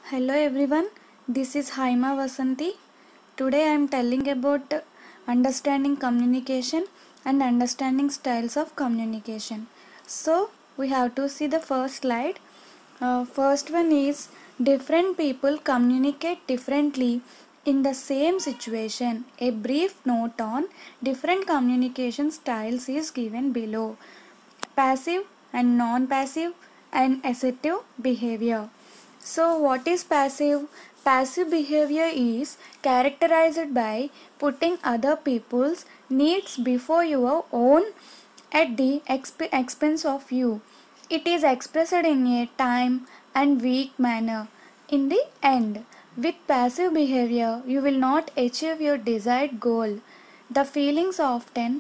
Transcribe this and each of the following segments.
Hello everyone, this is Haima Vasanti. Today I am telling about understanding communication and understanding styles of communication. So we have to see the first slide. First one is different people communicate differently in the same situation. A brief note on different communication styles is given below. Passive and non-passive and assertive behavior. So what is passive? Passive behavior is characterized by putting other people's needs before your own at the expense of you. It is expressed in a time and weak manner. In the end, with passive behavior, you will not achieve your desired goal. The feelings often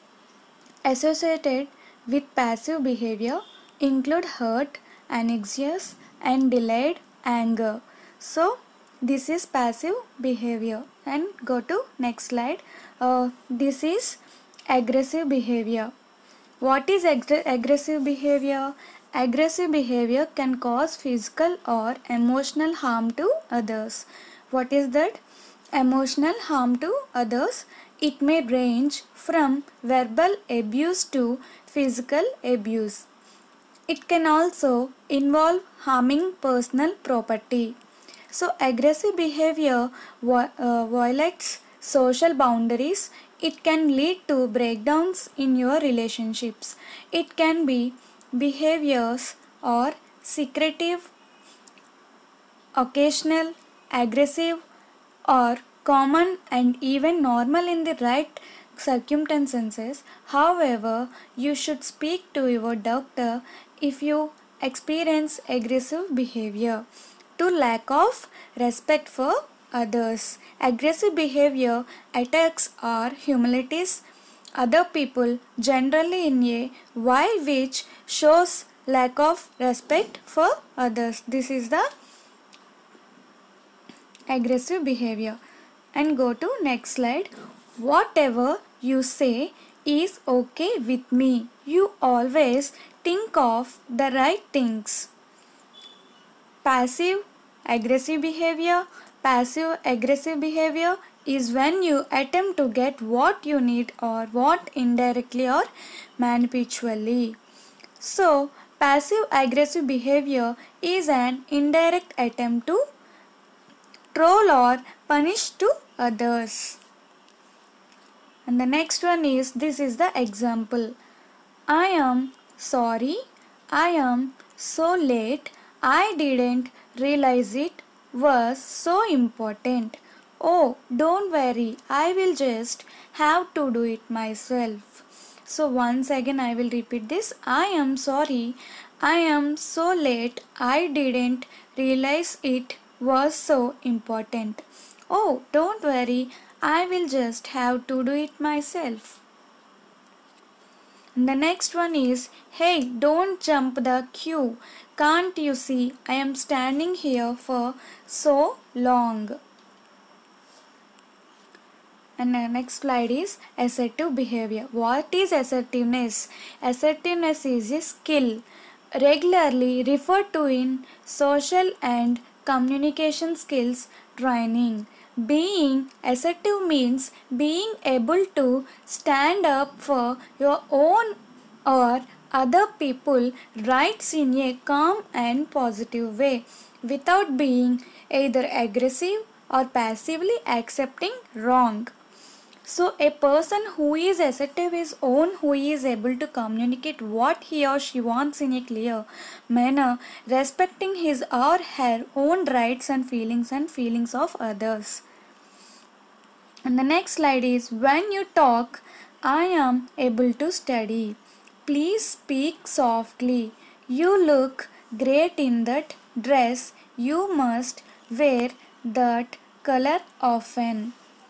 associated with passive behavior include hurt, anxious, and delayed anger. So this is passive behavior. And go to next slide. This is aggressive behavior. What is aggressive behavior? Aggressive behavior can cause physical or emotional harm to others. What is that? Emotional harm to others. It may range from verbal abuse to physical abuse. It can also involve harming personal property. So aggressive behavior violates social boundaries. It can lead to breakdowns in your relationships. It can be behaviors or secretive, occasional, aggressive, or common and even normal in the right circumstances. However, you should speak to your doctor if you experience aggressive behavior. To lack of respect for others. Aggressive behavior attacks or humiliates other people generally in a way which shows lack of respect for others. This is the aggressive behavior. And go to next slide. Whatever you say is okay with me. You always think of the right things. Passive aggressive behavior. Passive aggressive behavior is when you attempt to get what you need or what indirectly or manipulatively. So passive aggressive behavior is an indirect attempt to troll or punish to others. And the next one is, this is the example. I am sorry, I am so late, I didn't realize it was so important. Oh, don't worry, I will just have to do it myself. So once again I will repeat this. I am sorry, I am so late, I didn't realize it was so important. Oh, don't worry, I will just have to do it myself. And the next one is, hey, don't jump the queue. Can't you see I am standing here for so long? And the next slide is assertive behavior. What is assertiveness? Assertiveness is a skill regularly referred to in social and communication skills training. Being assertive means being able to stand up for your own or other people rights in a calm and positive way without being either aggressive or passively accepting wrong. So a person who is assertive is one who is able to communicate what he or she wants in a clear manner, respecting his or her own rights and feelings of others. And the next slide is, when you talk, I am able to study. Please speak softly. You look great in that dress. You must wear that color often.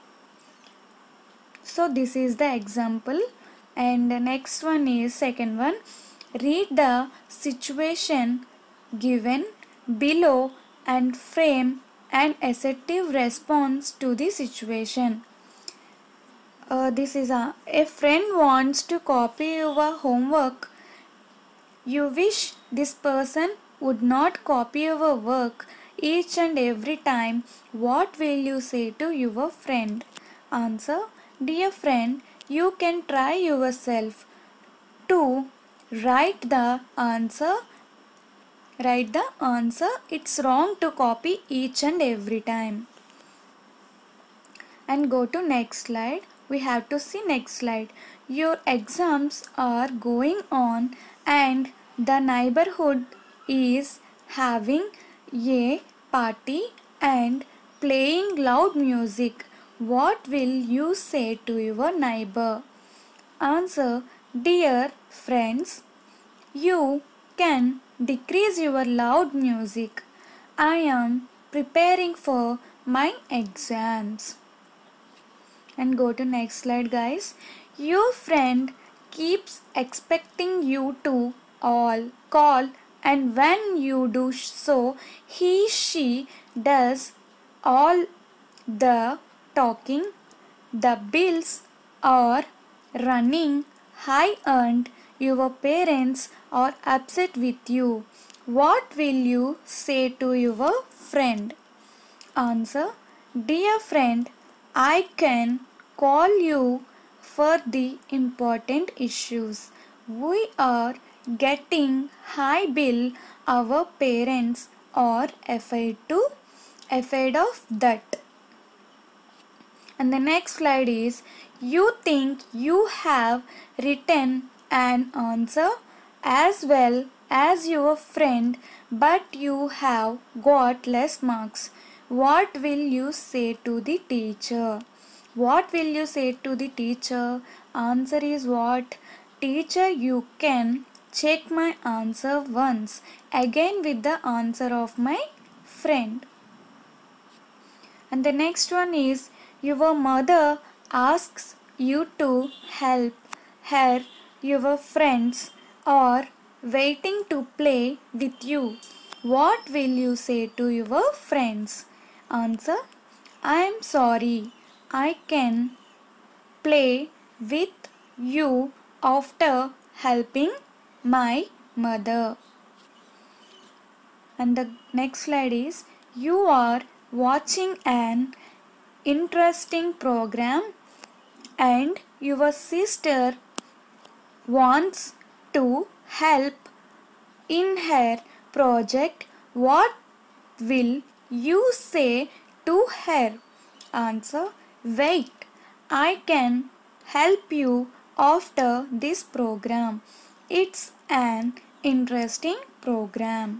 So this is the example, and the next one is second one. Read the situation given below and frame an assertive response to the situation. This is a friend wants to copy your homework. You wish this person would not copy your work. each and every time, what will you say to your friend? Answer: dear friend, you can try yourself to write the answer. Write the answer. It's wrong to copy each and every time. And go to next slide. We have to see next slide. Your exams are going on and the neighborhood is having a party and playing loud music. What will you say to your neighbor? Answer: dear friends, you can decrease your loud music. I am preparing for my exams. And go to next slide, guys. Your friend keeps expecting you to all call, and when you do so, she does all the talking. The bills are running high and your parents are upset with you. What will you say to your friend? Answer: dear friend, I can call you for the important issues. We are getting high bill. Our parents are afraid of that. And the next slide is: you think you have written an answer as well as your friend, but you have got less marks. What will you say to the teacher? What will you say to the teacher? Answer is what? Teacher, you can check my answer once again with the answer of my friend. And the next one is: your mother asks you to help her. Your friends are waiting to play with you. What will you say to your friends? Answer: I am sorry. I can play with you after helping my mother. And the next slide is: you are watching an interesting program and your sister wants to help in her project. What will you say to her? Answer: wait, I can help you after this program. It's an interesting program.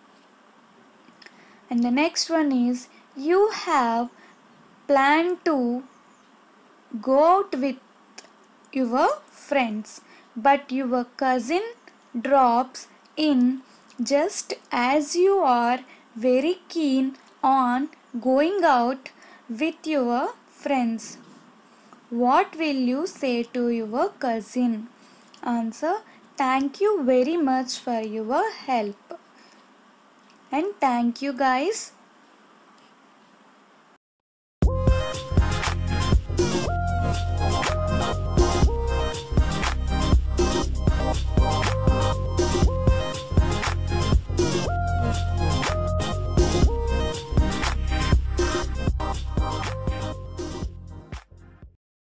And the next one is: you have planned to go out with your friends, but your cousin drops in just as you are very keen on going out with your friends. What will you say to your cousin? Answer: thank you very much for your help. And thank you, guys.